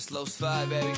Slow slide, baby.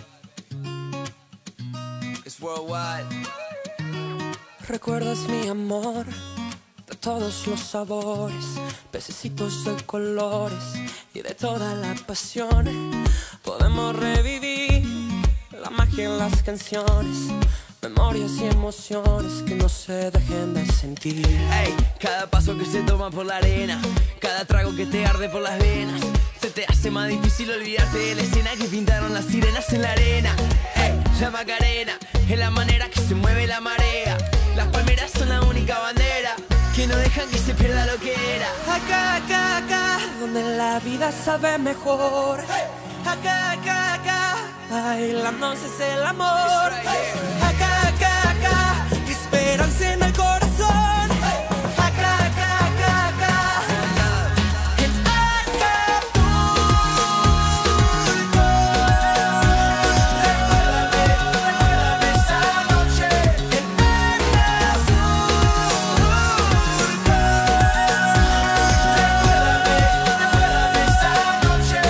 It's worldwide. Recuerdas mi amor de todos los sabores, pececitos de colores y de toda la pasión. Podemos revivir la magia en las canciones, memorias y emociones que no se dejen de sentir. Ey, cada paso que se toma por la arena, cada trago que te arde por las venas, se te hace más difícil olvidarte de la escena que pintaron las sirenas en la arena. Ey, la Macarena es la manera que se mueve la marea. Las palmeras son la única bandera que no dejan que se pierda lo que era. Acá, acá, acá, donde la vida sabe mejor. Acá, acá, acá, bailando es el amor. Acá, acá, acá, esperanza en el corazón. Acá, acá, acá, acá, en Acapulco. Recuérdame esa noche en Recuérdame esa noche.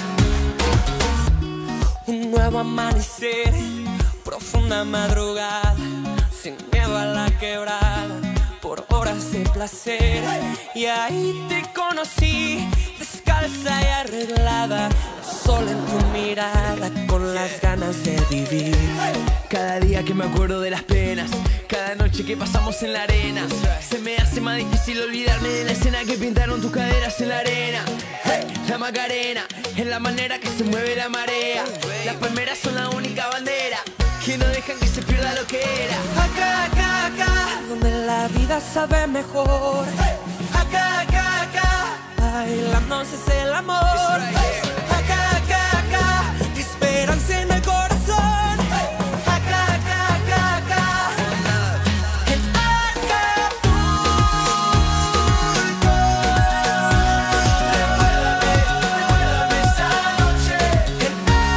Un nuevo amanecer, profunda madrugada, sin miedo a la quebrada, por horas de placer. Y ahí te conocí, descalza y arreglada, sola en tu mirada, con las ganas de vivir. Cada día que me acuerdo de las penas, cada noche que pasamos en la arena, se me hace más difícil olvidarme de la escena que pintaron tus caderas en la arena. Hey, la Macarena es la manera que se mueve la marea. Las palmeras son la única bandera que no dejan que se pierda lo que era. Acá, acá, acá, donde la vida sabe mejor. Acá, acá, acá, bailando es el amor. Acá, acá, acá, esperanza en el corazón. Acá, acá, acá, acá, en Acapulco. Recuérdame esa noche en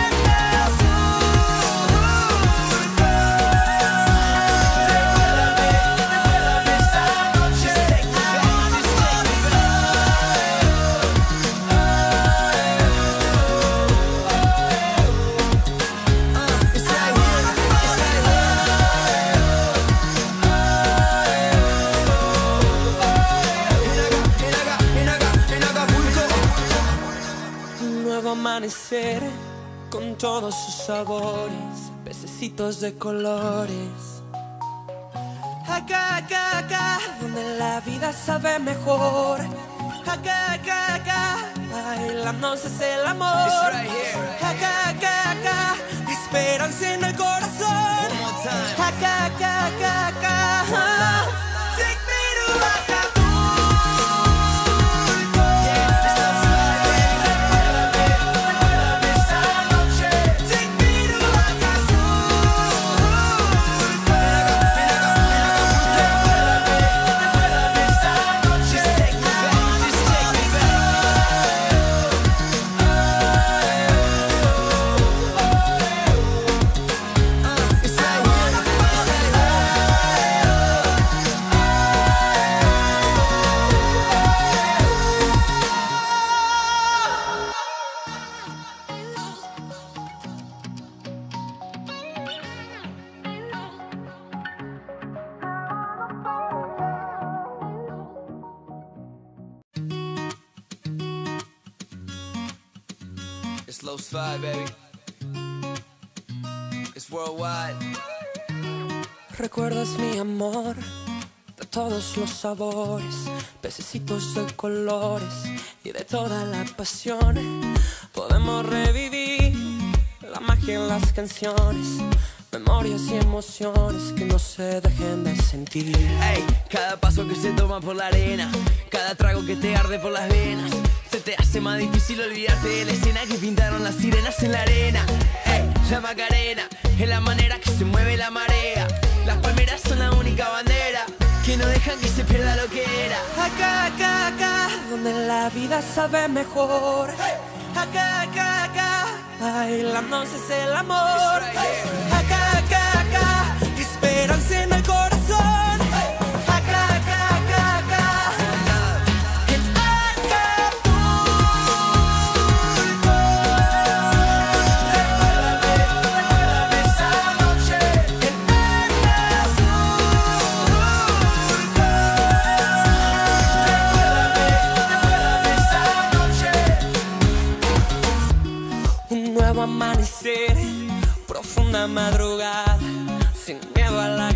Recuérdame esa noche en Un nuevo amanecer con todos sus sabores, pececitos de colores. Acá, acá, acá, donde la vida sabe mejor. Acá, acá, acá, bailando es el amor. Acá, acá, acá, esperanza en el corazón. Acá, acá, acá, acá, take me to Acapulco. Recuérdame esa noche, take me to Acapulco. Recuérdame esa noche, take me Slow slide, baby. It's worldwide. Recuerdas mi amor de todos los sabores, pececitos de colores y de toda la pasión. Podemos revivir la magia en las canciones, memorias y emociones que no se dejen de sentir. Ey, cada paso que se toma por la arena, cada trago que te arde por las venas, se te hace más difícil olvidarte de la escena que pintaron las sirenas en la arena. Ey, la Macarena es la manera que se mueve la marea. Las palmeras son la única bandera que no dejan que se pierda lo que era. Acá, acá, acá, donde la vida sabe mejor. Acá, acá, acá, bailando es el amor. Acá, acá, acá, esperanza en el corazón. Acá, acá, acá, acá, en Acapulco.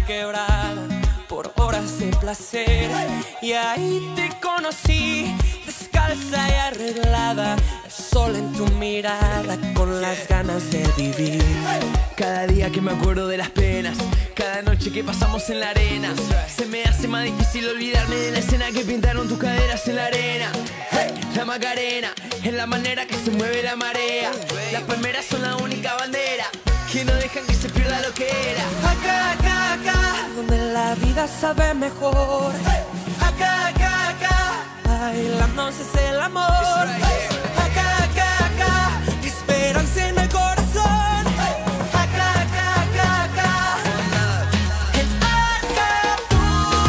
quebrada por horas de placer. Y ahí te conocí, descalza y arreglada, el sol en tu mirada, con las ganas de vivir. Cada día que me acuerdo de las penas, cada noche que pasamos en la arena, se me hace más difícil olvidarme de la escena que pintaron tus caderas en la arena. La Macarena es la manera que se mueve la marea. Las palmeras son la única bandera que no dejan que se pierda lo que era. Acá, acá, acá, donde la vida sabe mejor. Acá, acá, acá, bailándose es el amor. Acá, acá, acá, esperanza en el corazón. Acá, acá, acá, acá, en Acapulco.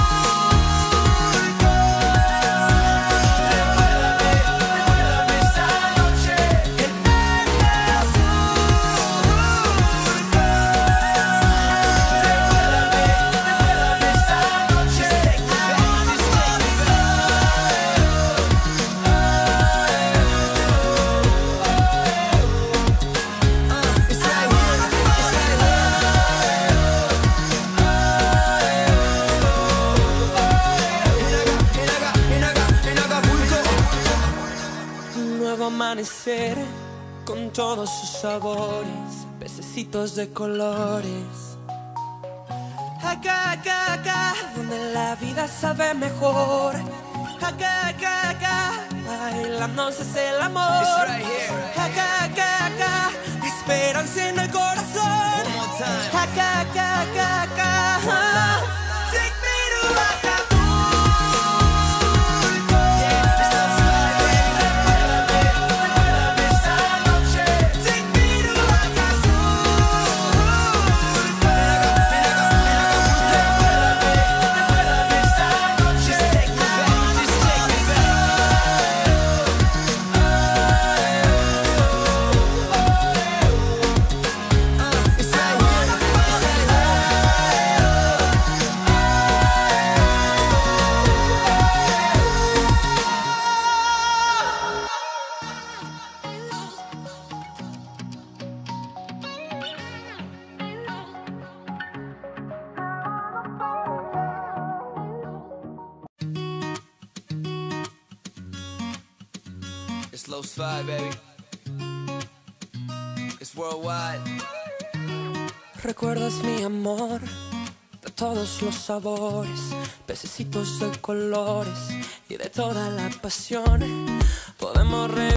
Recuérdame esa noche en amanecer con todos sus sabores, pececitos de colores. Acá, acá, acá, donde la vida sabe mejor. Acá, acá, acá, bailándose es el amor. Acá, acá, acá, esperanza en el corazón. Acá, acá, acá, acá, take me to Acapulco. It's Low Slide, baby. It's worldwide. Recuerdas mi amor, de todos los sabores, pececitos de colores y de toda la pasión. Podemos